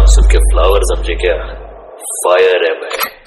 सुन के फ्लावर समझे क्या, फायर है मैं।